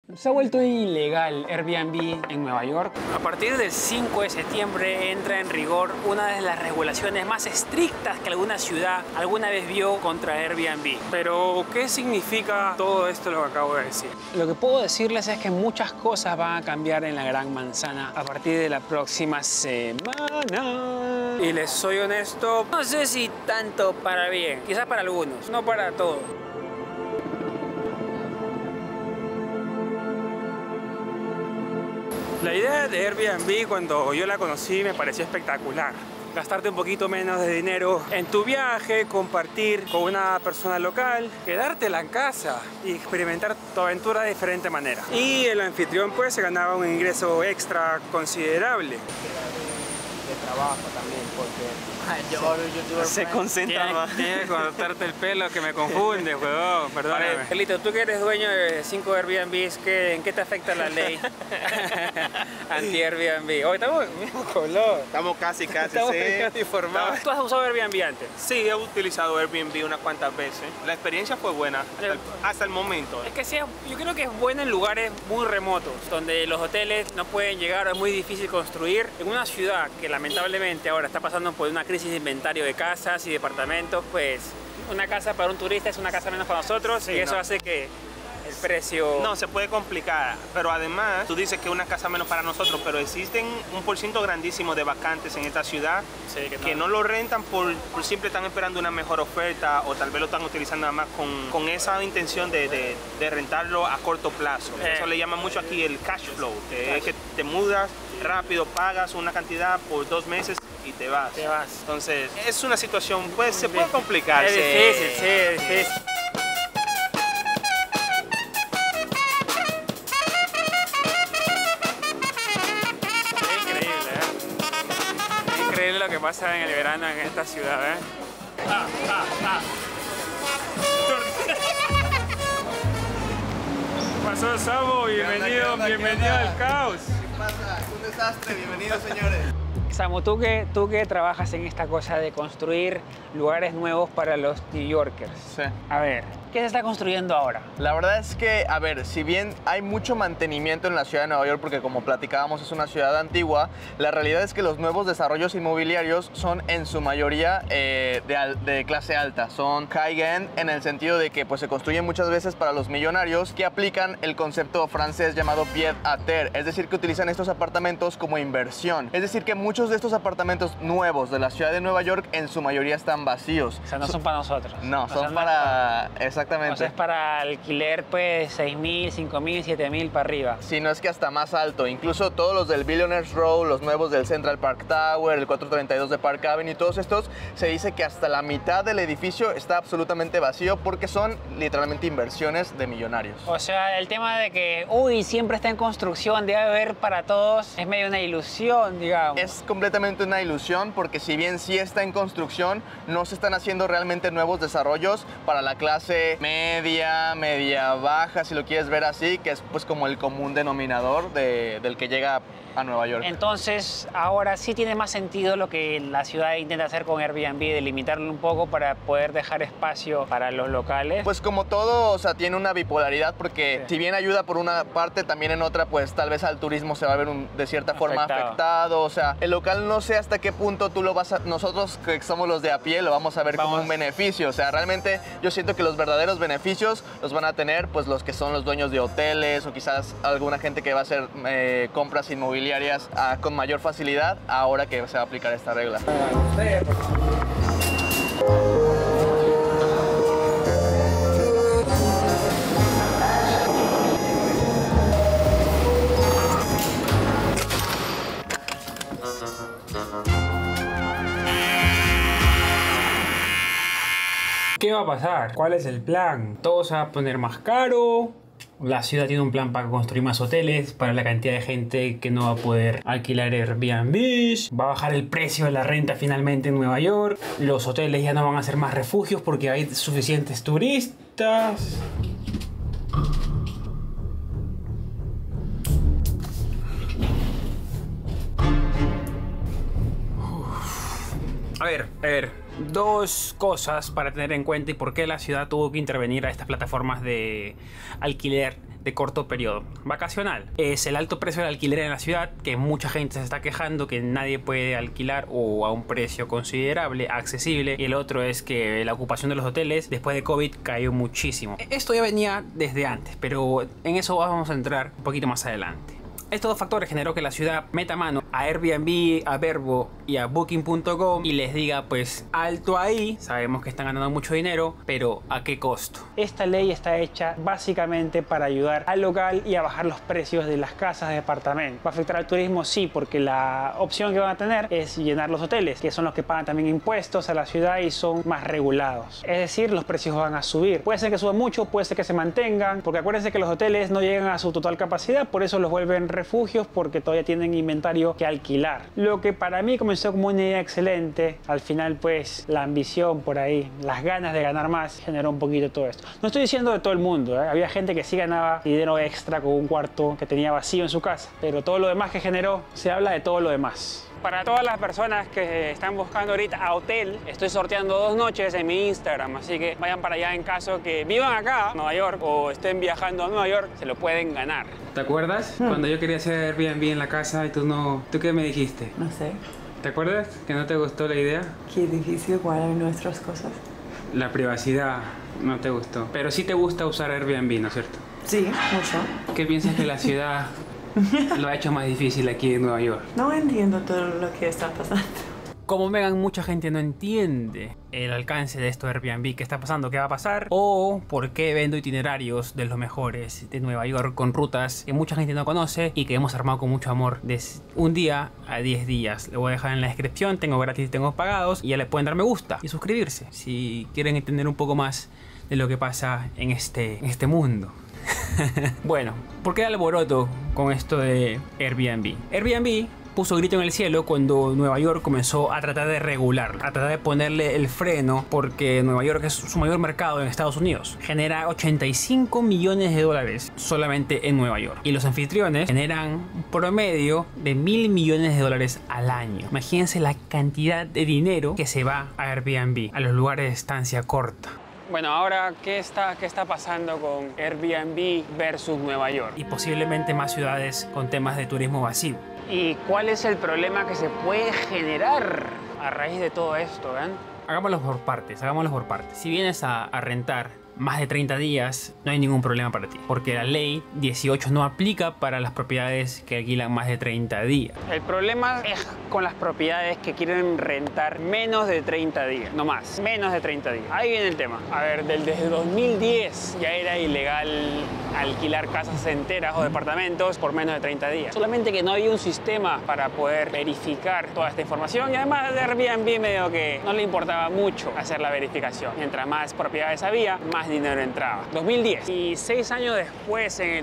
Se ha vuelto ilegal Airbnb en Nueva York. A partir del 5 de septiembre entra en rigor una de las regulaciones más estrictas que alguna ciudad alguna vez vio contra Airbnb. Pero, ¿qué significa todo esto lo que acabo de decir? Lo que puedo decirles es que muchas cosas van a cambiar en la Gran Manzana a partir de la próxima semana. Y les soy honesto, no sé si tanto para bien, quizás para algunos, no para todos. La idea de Airbnb cuando yo la conocí me pareció espectacular. Gastarte un poquito menos de dinero en tu viaje, compartir con una persona local, quedártela en casa y experimentar tu aventura de diferente manera. Y el anfitrión pues se ganaba un ingreso extra considerable. De trabajo también, porque se concentra más. Tienes que cortarte el pelo que me confunde, huevón, perdóname. Pelito, tú que eres dueño de 5 Airbnbs, ¿en qué te afecta la ley anti-Airbnb? Hoy estamos en el mismo color. Estamos casi, Estamos sí. casi formados. ¿Tú has usado Airbnb antes? Sí, he utilizado Airbnb unas cuantas veces. La experiencia fue buena hasta el momento. Es que sí, yo creo que es buena en lugares muy remotos, donde los hoteles no pueden llegar, es muy difícil construir. En una ciudad que lamentablemente ahora está pasando por una crisis de inventario de casas y departamentos, pues una casa para un turista es una casa menos para nosotros, sí, y eso hace que el precio... No, se puede complicar, pero además tú dices que una casa menos para nosotros, pero existen un porciento grandísimo de vacantes en esta ciudad, sí, que no lo rentan por simple están esperando una mejor oferta o tal vez lo están utilizando nada más con esa intención de rentarlo a corto plazo. Eso le llama mucho aquí el cash flow, que es que te mudas rápido, pagas una cantidad por 2 meses y te vas. Entonces, es una situación, pues se puede complicar. Es difícil, sí, es difícil. Increíble lo que pasa en el verano en esta ciudad, ¿eh? ¿Qué pasó, Samu? Bienvenido al caos. ¿Qué pasa? Un desastre. Bienvenidos, señores. Samu, tú que trabajas en esta cosa de construir lugares nuevos para los New Yorkers. Sí. A ver, ¿qué se está construyendo ahora? La verdad es que, a ver, si bien hay mucho mantenimiento en la ciudad de Nueva York, porque como platicábamos es una ciudad antigua, la realidad es que los nuevos desarrollos inmobiliarios son en su mayoría de clase alta. Son high-end en el sentido de que pues, se construyen muchas veces para los millonarios que aplican el concepto francés llamado pied à terre, es decir, que utilizan estos apartamentos como inversión. Es decir, que muchos de estos apartamentos nuevos de la ciudad de Nueva York en su mayoría están vacíos. O sea, no son para nosotros. No, son para... Exactamente. O sea, es para alquiler, pues, 6.000, 5.000, 7.000 para arriba. Sí, no es que hasta más alto. Incluso todos los del Billionaires Row, los nuevos del Central Park Tower, el 432 de Park Avenue, todos estos, se dice que hasta la mitad del edificio está absolutamente vacío porque son literalmente inversiones de millonarios. O sea, el tema de que, uy, siempre está en construcción, debe haber para todos, es medio una ilusión, digamos. Es completamente una ilusión porque si bien sí está en construcción, no se están haciendo realmente nuevos desarrollos para la clase media baja, si lo quieres ver así, que es pues como el común denominador del que llega a Nueva York. Entonces, ahora sí tiene más sentido lo que la ciudad intenta hacer con Airbnb, de limitarlo un poco para poder dejar espacio para los locales. Pues como todo, o sea, tiene una bipolaridad porque si bien ayuda por una parte, también en otra, pues tal vez al turismo se va a ver de cierta forma afectado. O sea, el local no sé hasta qué punto tú lo vas a... Nosotros que somos los de a pie lo vamos a ver como un beneficio. O sea, realmente yo siento que los verdaderos beneficios los van a tener pues los que son los dueños de hoteles o quizás alguna gente que va a hacer compras inmobiliarias con mayor facilidad ahora que se va a aplicar esta regla. ¿Qué va a pasar? ¿Cuál es el plan? ¿Todo se va a poner más caro? La ciudad tiene un plan para construir más hoteles para la cantidad de gente que no va a poder alquilar Airbnb. Va a bajar el precio de la renta finalmente en Nueva York. Los hoteles ya no van a ser más refugios porque hay suficientes turistas. A ver. Dos cosas para tener en cuenta y por qué la ciudad tuvo que intervenir a estas plataformas de alquiler de corto periodo vacacional. Es el alto precio del alquiler en la ciudad, que mucha gente se está quejando que nadie puede alquilar o a un precio considerable, accesible, y el otro es que la ocupación de los hoteles después de COVID cayó muchísimo. Esto ya venía desde antes, pero en eso vamos a entrar un poquito más adelante. Estos dos factores generó que la ciudad meta mano a Airbnb, a Vrbo y a Booking.com y les diga pues alto ahí, sabemos que están ganando mucho dinero, pero ¿a qué costo? Esta ley está hecha básicamente para ayudar al local y a bajar los precios de las casas de departamento. ¿Va a afectar al turismo? Sí, porque la opción que van a tener es llenar los hoteles, que son los que pagan también impuestos a la ciudad y son más regulados. Es decir, los precios van a subir. Puede ser que suban mucho, puede ser que se mantengan, porque acuérdense que los hoteles no llegan a su total capacidad, por eso los vuelven refugios porque todavía tienen inventario que alquilar. Lo que para mí comenzó como una idea excelente, al final pues la ambición por ahí, las ganas de ganar más generó un poquito todo esto. No estoy diciendo de todo el mundo, había gente que sí ganaba dinero extra con un cuarto que tenía vacío en su casa, pero todo lo demás que generó, se habla de todo lo demás. Para todas las personas que están buscando ahorita a hotel, estoy sorteando 2 noches en mi Instagram, así que vayan para allá en caso que vivan acá, en Nueva York, o estén viajando a Nueva York, se lo pueden ganar. ¿Te acuerdas? Cuando yo quería hacer Airbnb en la casa y tú no... ¿Tú qué me dijiste? No sé. ¿Te acuerdas que no te gustó la idea? Qué difícil guardar nuestras cosas. La privacidad no te gustó. Pero sí te gusta usar Airbnb, ¿no es cierto? Sí, mucho. ¿Qué piensas que la ciudad lo ha hecho más difícil aquí en Nueva York? No entiendo todo lo que está pasando. Como Megan, mucha gente no entiende el alcance de esto de Airbnb, qué está pasando, qué va a pasar, o por qué vendo itinerarios de los mejores de Nueva York con rutas que mucha gente no conoce y que hemos armado con mucho amor de 1 día a 10 días. Lo voy a dejar en la descripción, tengo gratis y tengo pagados, y ya le pueden dar me gusta y suscribirse si quieren entender un poco más de lo que pasa en este mundo. Bueno, ¿por qué el alboroto con esto de Airbnb? Airbnb puso grito en el cielo cuando Nueva York comenzó a tratar de regular, a tratar de ponerle el freno, porque Nueva York es su mayor mercado en Estados Unidos. Genera 85 millones de dólares solamente en Nueva York. Y los anfitriones generan un promedio de 1.000 millones de dólares al año. Imagínense la cantidad de dinero que se va a Airbnb, a los lugares de estancia corta. Bueno, ahora, ¿qué está pasando con Airbnb versus Nueva York? Y posiblemente más ciudades con temas de turismo masivo. ¿Y cuál es el problema que se puede generar a raíz de todo esto? Hagámoslo por partes, Si vienes a rentar más de 30 días, no hay ningún problema para ti, porque la ley 18 no aplica para las propiedades que alquilan más de 30 días. El problema es con las propiedades que quieren rentar menos de 30 días, no más, menos de 30 días. Ahí viene el tema. A ver, desde 2010 ya era ilegal alquilar casas enteras o departamentos por menos de 30 días. Solamente que no había un sistema para poder verificar toda esta información, y además de Airbnb medio que no le importaba mucho hacer la verificación. Mientras más propiedades había, más dinero entraba. 2010. Y 6 años después, en el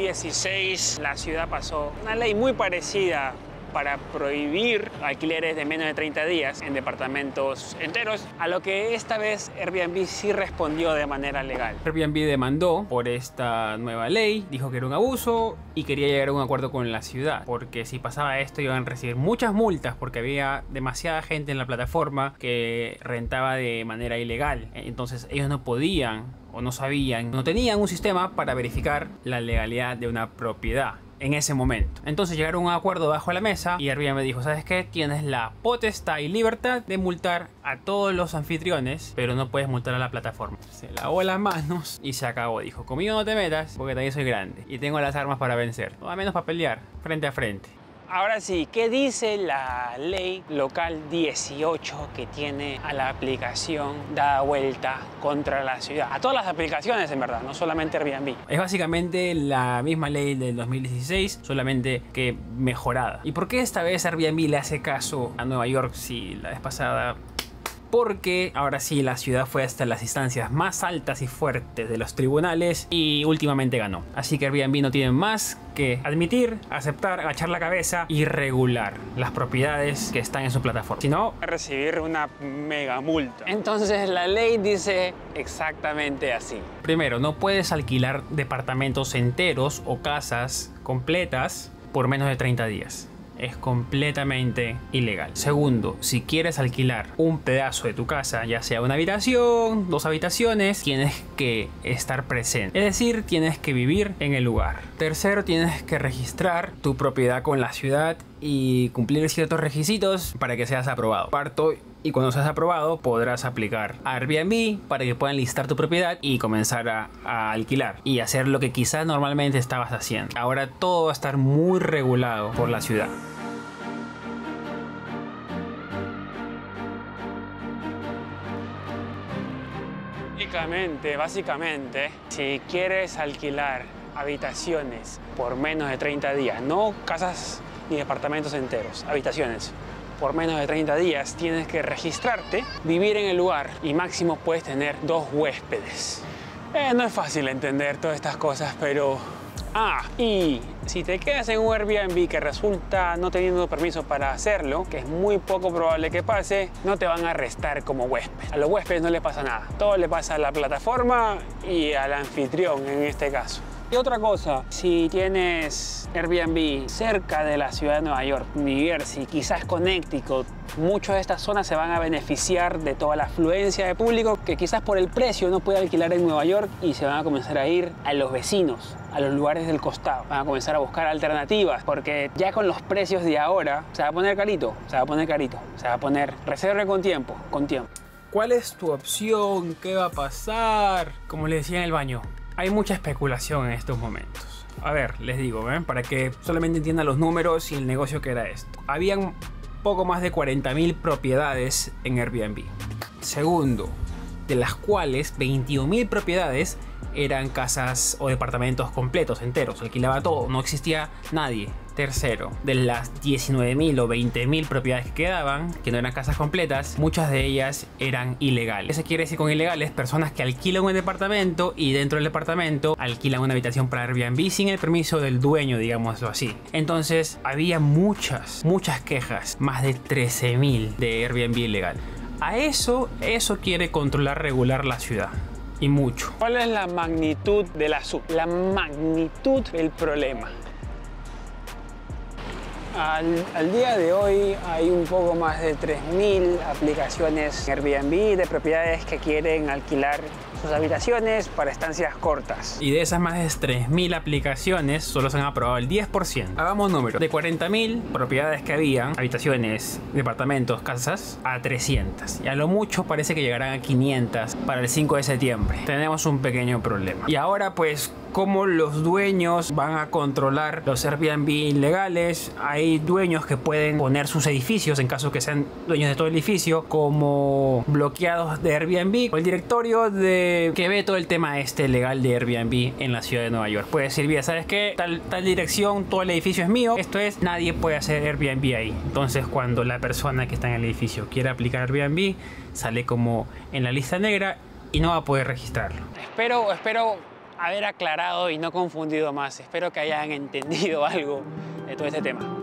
2016, la ciudad pasó una ley muy parecida para prohibir alquileres de menos de 30 días en departamentos enteros, a lo que esta vez Airbnb sí respondió de manera legal. Airbnb demandó por esta nueva ley, dijo que era un abuso y quería llegar a un acuerdo con la ciudad, porque si pasaba esto iban a recibir muchas multas porque había demasiada gente en la plataforma que rentaba de manera ilegal. Entonces ellos no podían o no sabían, no tenían un sistema para verificar la legalidad de una propiedad en ese momento. Entonces llegaron a un acuerdo bajo la mesa y Airbnb dijo, ¿sabes qué? Tienes la potestad y libertad de multar a todos los anfitriones, pero no puedes multar a la plataforma. Se lavó las manos y se acabó. Dijo, conmigo no te metas porque también soy grande y tengo las armas para vencer, o al menos para pelear frente a frente. Ahora sí, ¿qué dice la ley local 18 que tiene a la aplicación dada vuelta contra la ciudad? A todas las aplicaciones, en verdad, no solamente Airbnb. Es básicamente la misma ley del 2016, solamente que mejorada. ¿Y por qué esta vez Airbnb le hace caso a Nueva York si la vez pasada? Porque ahora sí la ciudad fue hasta las instancias más altas y fuertes de los tribunales y últimamente ganó. Así que Airbnb no tiene más que admitir, aceptar, agachar la cabeza y regular las propiedades que están en su plataforma. Si no, recibir una mega multa. Entonces la ley dice exactamente así. Primero, no puedes alquilar departamentos enteros o casas completas por menos de 30 días. es completamente ilegal. Segundo, si quieres alquilar un pedazo de tu casa, ya sea una habitación, 2 habitaciones, tienes que estar presente. Es decir, tienes que vivir en el lugar. Tercero, tienes que registrar tu propiedad con la ciudad y cumplir ciertos requisitos para que seas aprobado. Cuarto, y cuando seas aprobado podrás aplicar a Airbnb para que puedan listar tu propiedad y comenzar a alquilar y hacer lo que quizás normalmente estabas haciendo. Ahora todo va a estar muy regulado por la ciudad. Básicamente, si quieres alquilar habitaciones por menos de 30 días, no casas ni departamentos enteros, habitaciones por menos de 30 días, tienes que registrarte, vivir en el lugar y máximo puedes tener 2 huéspedes. No es fácil entender todas estas cosas, pero... y si te quedas en un Airbnb que resulta no teniendo permiso para hacerlo, que es muy poco probable que pase, no te van a arrestar como huésped. A los huéspedes no les pasa nada. Todo le pasa a la plataforma y al anfitrión en este caso. Y otra cosa, si tienes Airbnb cerca de la ciudad de Nueva York, New Jersey, quizás Connecticut, muchas de estas zonas se van a beneficiar de toda la afluencia de público que quizás por el precio no puede alquilar en Nueva York y se van a comenzar a ir a los vecinos, a los lugares del costado. Van a comenzar a buscar alternativas porque ya con los precios de ahora se va a poner carito, se va a poner carito, se va a poner reserve con tiempo, ¿Cuál es tu opción? ¿Qué va a pasar? Como les decía en el baño, hay mucha especulación en estos momentos. A ver, les digo, para que solamente entiendan los números y el negocio que era esto. Habían poco más de 40.000 propiedades en Airbnb. Segundo, de las cuales 21.000 propiedades eran casas o departamentos completos, enteros. Alquilaba todo, no existía nadie. Tercero, de las 19.000 o 20.000 propiedades que quedaban, que no eran casas completas, muchas de ellas eran ilegales. Eso quiere decir con ilegales, personas que alquilan un departamento y dentro del departamento alquilan una habitación para Airbnb sin el permiso del dueño, digámoslo así. Entonces había muchas quejas, más de 13.000 de Airbnb ilegal. A eso quiere controlar, regular la ciudad. Y mucho. ¿Cuál es la magnitud del asunto? La magnitud del problema. Al día de hoy hay un poco más de 3.000 aplicaciones Airbnb de propiedades que quieren alquilar sus habitaciones para estancias cortas. Y de esas más de 3.000 aplicaciones solo se han aprobado el 10%. Hagamos números. De 40.000 propiedades que habían, habitaciones, departamentos, casas, a 300. Y a lo mucho parece que llegarán a 500 para el 5 de septiembre. Tenemos un pequeño problema. Y ahora pues, ¿cómo los dueños van a controlar los Airbnb ilegales? Hay dueños que pueden poner sus edificios, en caso que sean dueños de todo el edificio, como bloqueados de Airbnb. O el directorio que ve todo el tema legal de Airbnb en la ciudad de Nueva York. Puede decir, mira, ¿sabes qué? Tal dirección, todo el edificio es mío. Esto es, nadie puede hacer Airbnb ahí. Entonces, cuando la persona que está en el edificio quiere aplicar Airbnb, sale como en la lista negra y no va a poder registrarlo. Espero haber aclarado y no confundido más. Espero que hayan entendido algo de todo este tema.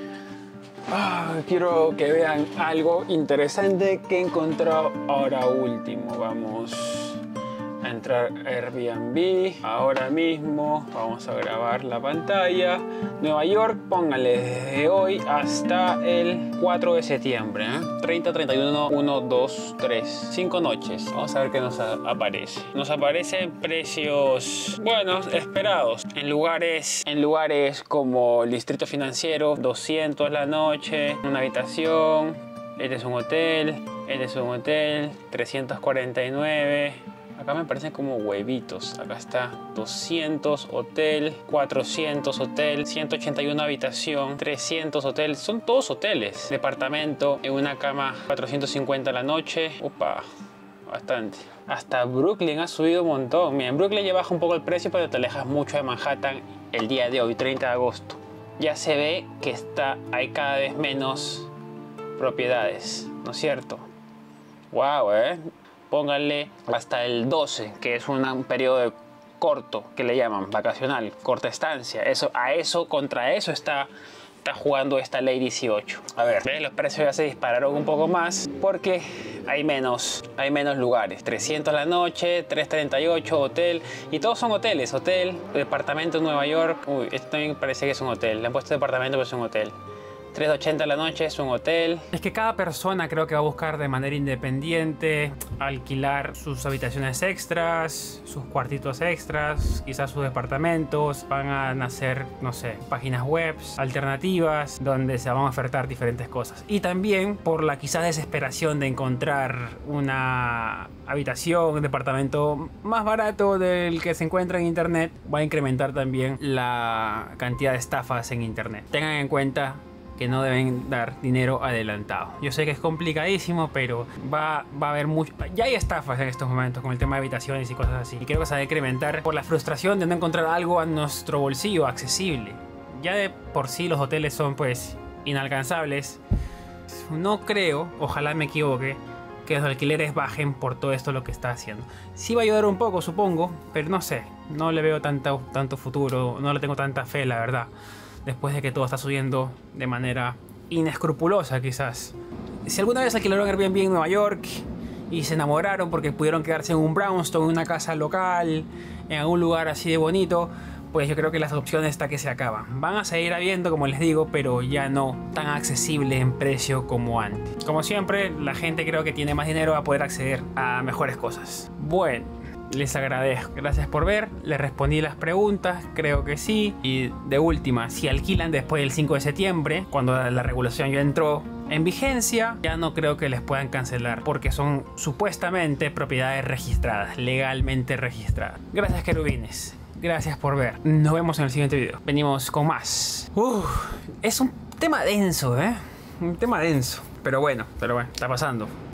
Quiero que vean algo interesante que he encontrado ahora último. Vamos a entrar a Airbnb ahora mismo. Vamos a grabar la pantalla. Nueva York, póngale desde hoy hasta el 4 de septiembre. 30, 31, 1, 2, 3. 5 noches. Vamos a ver qué nos aparece. Nos aparecen precios buenos, esperados. En lugares como el Distrito Financiero, 200 la noche, una habitación. Este es un hotel. 349. Acá me parecen como huevitos. Acá está 200 hotel, 400 hotel, 181 habitación, 300 hotel. Son todos hoteles. Departamento en una cama, 450 la noche. Opa, bastante. Hasta Brooklyn ha subido un montón. Mira, en Brooklyn ya baja un poco el precio, pero te alejas mucho de Manhattan el día de hoy, 30 de agosto. Ya se ve que hay cada vez menos propiedades, ¿no es cierto? Wow, Pónganle hasta el 12, que es un periodo corto, que le llaman vacacional, corta estancia. Contra eso está jugando esta ley 18. A ver, los precios ya se dispararon un poco más porque hay menos lugares. 300 la noche, 338 hotel, y todos son hoteles. Hotel, departamento en Nueva York. Uy, esto también parece que es un hotel. Le han puesto departamento, pero es un hotel. 380 la noche, es un hotel. Es que cada persona creo que va a buscar de manera independiente alquilar sus habitaciones extras, sus cuartitos extras, quizás sus departamentos. Van a nacer, no sé, páginas web alternativas donde se van a ofertar diferentes cosas. Y también por la quizás desesperación de encontrar una habitación, un departamento más barato del que se encuentra en internet, va a incrementar también la cantidad de estafas en internet. Tengan en cuenta que no deben dar dinero adelantado. Yo sé que es complicadísimo, pero va a haber mucho. Ya hay estafas en estos momentos con el tema de habitaciones y cosas así. Y creo que se va a incrementar por la frustración de no encontrar algo a nuestro bolsillo accesible. Ya de por sí los hoteles son pues inalcanzables. No creo, ojalá me equivoque, que los alquileres bajen por todo esto lo que está haciendo. Sí va a ayudar un poco, supongo, pero no sé. No le veo tanto futuro, no le tengo tanta fe, la verdad. Después de que todo está subiendo de manera inescrupulosa, quizás. Si alguna vez alquilaron Airbnb en Nueva York y se enamoraron porque pudieron quedarse en un brownstone, en una casa local, en algún lugar así de bonito, pues yo creo que las opciones hasta que se acaban. Van a seguir habiendo, como les digo, pero ya no tan accesible en precio como antes. Como siempre, la gente creo que tiene más dinero a poder acceder a mejores cosas. Bueno, les agradezco. Gracias por ver. Les respondí las preguntas. Creo que sí. Y de última, si alquilan después del 5 de septiembre, cuando la regulación ya entró en vigencia, ya no creo que les puedan cancelar porque son supuestamente propiedades registradas, legalmente registradas. Gracias, querubines. Gracias por ver. Nos vemos en el siguiente video. Venimos con más. Es un tema denso, Un tema denso. Pero bueno, está pasando.